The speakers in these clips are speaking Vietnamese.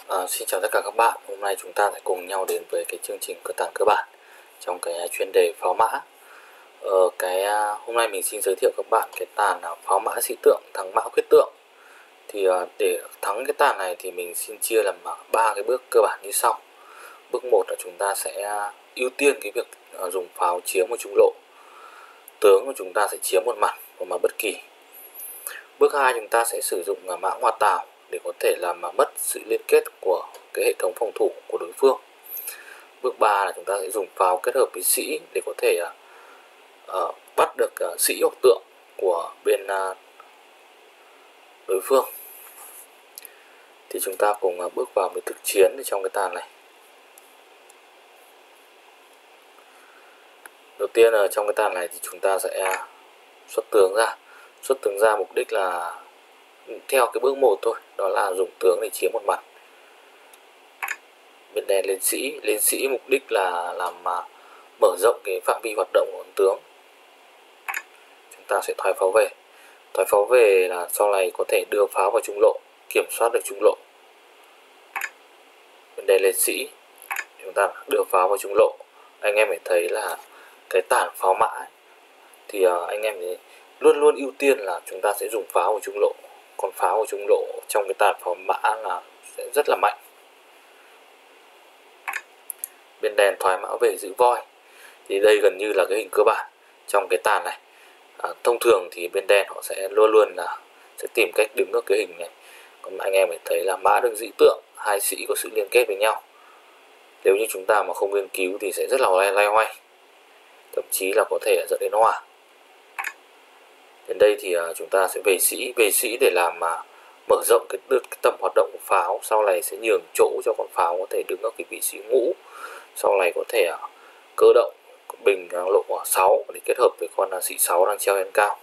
Xin chào tất cả các bạn. Hôm nay chúng ta sẽ cùng nhau đến với cái chương trình cờ tàng cơ bản trong cái chuyên đề pháo mã. Hôm nay mình xin giới thiệu các bạn cái tàn pháo mã sĩ tượng thắng mã quyết tượng. Thì để thắng cái tàn này thì mình xin chia làm ba cái bước cơ bản như sau. Bước 1 là chúng ta sẽ ưu tiên cái việc dùng pháo chiếm một trung lộ. Tướng của chúng ta sẽ chiếm một mặt bất kỳ. Bước 2 chúng ta sẽ sử dụng mã hòa tảo để có thể làm mất sự liên kết của cái hệ thống phòng thủ của đối phương. Bước 3 là chúng ta sẽ dùng pháo kết hợp với sĩ để có thể bắt được sĩ hoặc tượng của bên đối phương. Thì chúng ta cùng bước vào với thực chiến trong cái tàn này. Đầu tiên là trong cái tàn này thì chúng ta sẽ xuất tướng ra. Xuất tướng ra mục đích là theo cái bước 1 thôi, đó là dùng tướng để chiếm một mặt. Bên đen lên sĩ mục đích là làm mở rộng cái phạm vi hoạt động của con tướng. Chúng ta sẽ thoái pháo về là sau này có thể đưa pháo vào trung lộ, kiểm soát được trung lộ. Bên đen lên sĩ chúng ta đưa pháo vào trung lộ. Anh em phải thấy là cái tàn pháo mã ấy, thì anh em ấy luôn luôn ưu tiên là chúng ta sẽ dùng pháo vào trung lộ. Còn pháo vào trung lộ trong cái tàn pháo mã là sẽ rất là mạnh. Bên đen thoái mã về giữ voi, thì đây gần như là cái hình cơ bản trong cái tàn này. Thông thường thì bên đen họ sẽ luôn luôn là sẽ tìm cách đứng ở cái hình này. Còn anh em phải thấy là mã đường dĩ tượng, hai sĩ có sự liên kết với nhau. Nếu như chúng ta mà không nghiên cứu thì sẽ rất là loay hoay, thậm chí là có thể dẫn đến hòa. Đến đây thì chúng ta sẽ về sĩ để làm mở rộng cái tầm hoạt động của pháo. Sau này sẽ nhường chỗ cho con pháo có thể đứng ở cái vị trí ngũ. Sau này có thể cơ động bình lộ 6 để kết hợp với con sĩ 6 đang treo trên cao.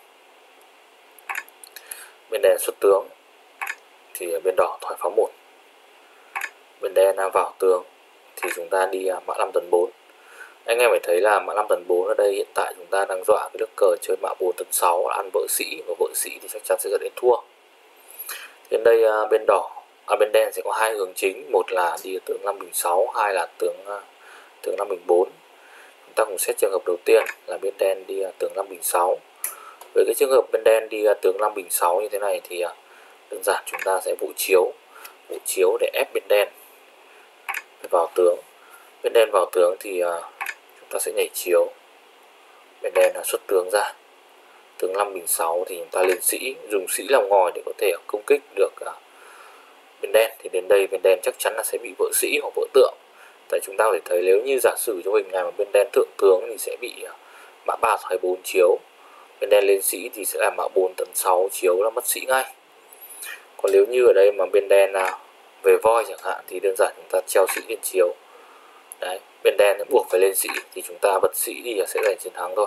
Bên đen xuất tướng thì bên đỏ thoái pháo 1. Bên đen vào tướng thì chúng ta đi mã 5 tấn 4. Anh em phải thấy là mã 5 tấn 4 ở đây hiện tại chúng ta đang dọa cái nước cờ chơi mã 4 tấn 6 là ăn vợ sĩ, và vợ sĩ thì chắc chắn sẽ dẫn đến thua. Đến đây bên đen sẽ có hai hướng chính, một là đi tướng 5 bình 6, hai là tướng 5 bình 4. Chúng ta cùng xét trường hợp đầu tiên là bên đen đi tướng 5 bình 6. Với cái trường hợp bên đen đi tướng 5 bình 6 như thế này thì đơn giản chúng ta sẽ vụ chiếu để ép bên đen vào tướng. Bên đen vào tướng thì chúng ta sẽ nhảy chiếu. Bên đen là xuất tướng ra. Tướng 5 bình 6 thì chúng ta lên sĩ, dùng sĩ làm ngòi để có thể công kích được bên đen. Thì đến đây bên đen chắc chắn là sẽ bị vợ sĩ hoặc vợ tượng. Tại chúng ta có thể thấy nếu như giả sử trong hình này mà bên đen thượng tướng thì sẽ bị mã 3 thoái 4 chiếu. Bên đen lên sĩ thì sẽ là mã 4 tấn 6 chiếu là mất sĩ ngay. Còn nếu như ở đây mà bên đen về voi chẳng hạn thì đơn giản chúng ta treo sĩ lên chiếu. Đấy, bên đen buộc phải lên sĩ thì chúng ta bật sĩ thì sẽ giành chiến thắng thôi.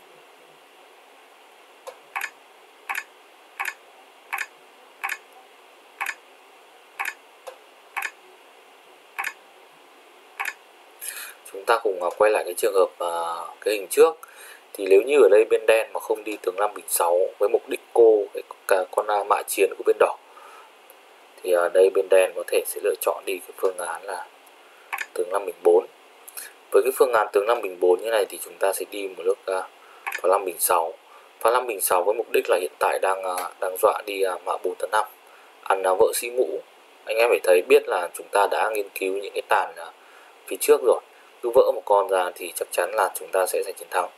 Chúng ta cùng quay lại cái trường hợp cái hình trước. Thì nếu như ở đây bên đen mà không đi tướng 5 bình 6 với mục đích cô cả con mã chiến của bên đỏ, thì ở đây bên đen có thể sẽ lựa chọn đi cái phương án là tướng 5 bình 4. Với cái phương án tướng 5 bình 4 như này thì chúng ta sẽ đi một lúc pháo 5 bình 6. Pháo 5 bình 6 với mục đích là hiện tại đang dọa đi mã 4 tấn 5, ăn vợ sĩ ngũ. Anh em phải thấy biết là chúng ta đã nghiên cứu những cái tàn phía trước rồi. Cứ vỡ một con ra thì chắc chắn là chúng ta sẽ giành chiến thắng.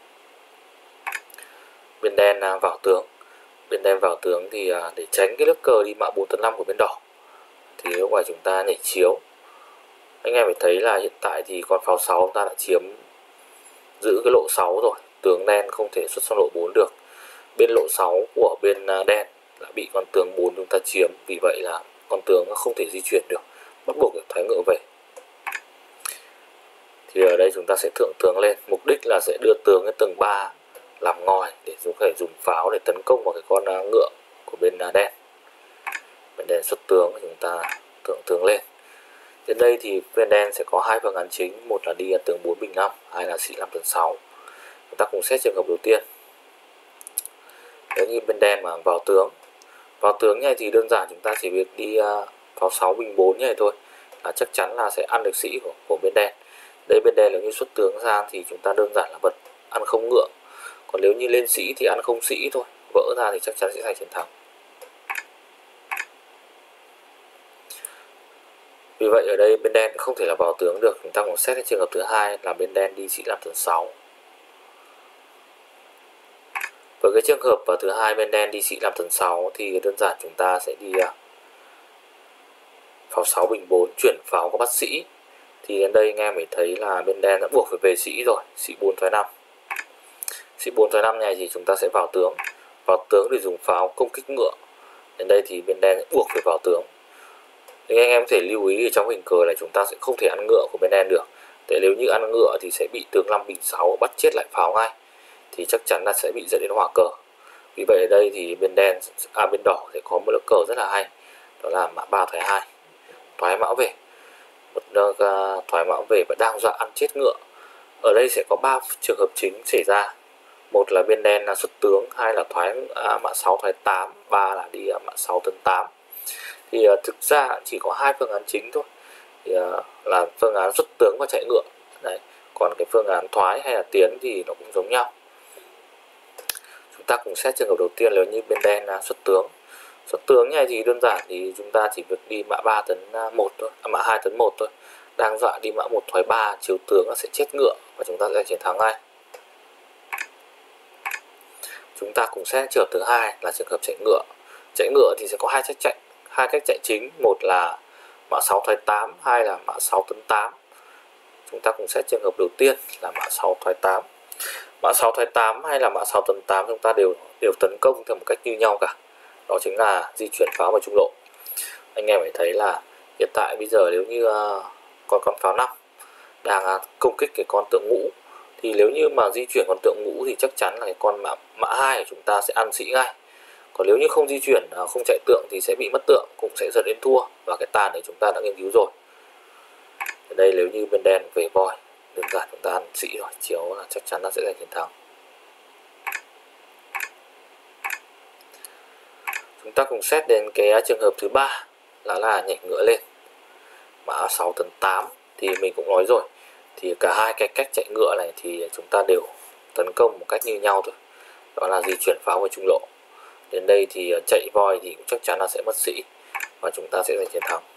Bên đen vào tướng. Bên đen vào tướng thì để tránh cái nước cờ đi mã 4 tấn 5 của bên đỏ thì lúc này chúng ta nhảy chiếu. Anh em phải thấy là hiện tại thì con pháo 6 ta đã chiếm giữ cái lộ 6 rồi. Tướng đen không thể xuất sang lộ 4 được. Bên lộ 6 của bên đen đã bị con tướng 4 chúng ta chiếm. Vì vậy là con tướng không thể di chuyển được, bắt buộc phải thoái ngựa về. Thì ở đây chúng ta sẽ thượng tướng lên, mục đích là sẽ đưa tướng đến tầng 3 làm ngòi để dùng pháo để tấn công vào cái con ngựa của bên đen. Bên đen xuất tướng chúng ta thượng tướng lên. Đến đây thì bên đen sẽ có hai phương án chính, một là đi tướng 4 bình 5, hai là sĩ 5 tấn 6. Chúng ta cùng xét trường hợp đầu tiên. Nếu như bên đen mà vào tướng này thì đơn giản chúng ta chỉ việc đi pháo 6 bình 4 như này thôi. là chắc chắn là sẽ ăn được sĩ của bên đen. Đây bên đen nếu như xuất tướng ra thì chúng ta đơn giản là vật ăn không ngựa, còn nếu như lên sĩ thì ăn không sĩ thôi, vỡ ra thì chắc chắn sẽ giành chiến thắng. Vì vậy ở đây bên đen không thể là vào tướng được. Chúng ta cũng xét đến trường hợp thứ hai là bên đen đi sĩ làm thần 6. Với cái trường hợp vào thứ hai bên đen đi sĩ làm thần 6 thì đơn giản chúng ta sẽ đi pháo 6 bình 4 chuyển pháo có bắt sĩ. Thì đến đây anh em mới thấy là bên đen đã buộc phải về sĩ rồi, sĩ 4 thoái 5. Sĩ 4 thoái 5 này thì chúng ta sẽ vào tướng. Vào tướng để dùng pháo công kích ngựa. Đến đây thì bên đen buộc phải vào tướng. Thì anh em có thể lưu ý ở trong hình cờ này chúng ta sẽ không thể ăn ngựa của bên đen được. Tại nếu như ăn ngựa thì sẽ bị tướng 5 bình 6 bắt chết lại pháo ngay. Thì chắc chắn là sẽ bị dẫn đến hòa cờ. Vì vậy ở đây thì bên đen bên đỏ sẽ có một lớp cờ rất là hay. Đó là mã 3 thoái 2. Thoái mã về. Một thoái mã về và đang dọa ăn chết ngựa. Ở đây sẽ có 3 trường hợp chính xảy ra. Một là bên đen là xuất tướng, hai là thoái mã 6 thoái 8, ba là đi mã 6 tấn 8. Thì thực ra chỉ có hai phương án chính thôi. Thì là phương án xuất tướng và chạy ngựa. Đấy. Còn cái phương án thoái hay là tiến thì nó cũng giống nhau. Chúng ta cùng xét trường hợp đầu tiên, nếu như bên đen là xuất tướng. Xuất tướng này thì đơn giản thì chúng ta chỉ việc đi mã 3 tấn 1 thôi, mã 2 tấn 1 thôi. Đang dọa đi mã 1 thoái 3, chiếu tướng nó sẽ chết ngựa và chúng ta sẽ chiến thắng ngay. Chúng ta cùng xét trường hợp thứ hai là trường hợp chạy ngựa. Chạy ngựa thì sẽ có hai cách chạy chính, một là mã 6 thoái 8, hai là mã 6 tấn 8. Chúng ta cùng xét trường hợp đầu tiên là mã 6 thoái 8. Mã 6 thoái 8 hay là mã 6 tấn 8 chúng ta đều tấn công theo một cách như nhau cả. Đó chính là di chuyển pháo vào trung lộ. Anh em phải thấy là hiện tại bây giờ nếu như con pháo 5 đang công kích cái con tượng ngũ, thì nếu như mà di chuyển con tượng ngũ thì chắc chắn là cái con mã 2 của chúng ta sẽ ăn sĩ ngay. Còn nếu như không di chuyển, không chạy tượng thì sẽ bị mất tượng, cũng sẽ dẫn đến thua. Và cái tàn này chúng ta đã nghiên cứu rồi. Ở đây nếu như bên đen về voi, đơn giản chúng ta ăn sĩ rồi, chiếu là chắc chắn là sẽ giành chiến thắng. Chúng ta cùng xét đến cái trường hợp thứ ba là nhảy ngựa lên. Mã 6 tấn 8 thì mình cũng nói rồi. Thì cả hai cái cách chạy ngựa này thì chúng ta đều tấn công một cách như nhau thôi. Đó là di chuyển pháo vào trung lộ. Đến đây thì chạy voi thì cũng chắc chắn là sẽ mất sĩ và chúng ta sẽ giành chiến thắng.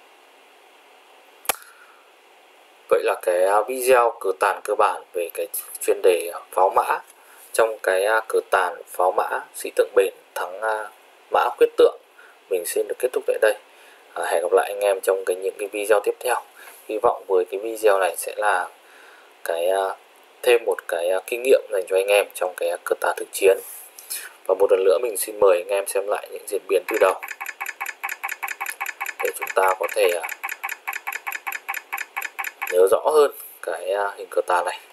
Vậy là cái video cờ tàn cơ bản về cái chuyên đề pháo mã. Trong cái cờ tàn pháo mã sĩ tượng bền thắng mã khuyết tượng mình xin được kết thúc tại đây. Hẹn gặp lại anh em trong những cái video tiếp theo. Hy vọng với cái video này sẽ là cái thêm một cái kinh nghiệm dành cho anh em trong cái cờ tàn thực chiến. Và một lần nữa mình xin mời anh em xem lại những diễn biến từ đầu để chúng ta có thể nhớ rõ hơn cái hình cờ tàn này.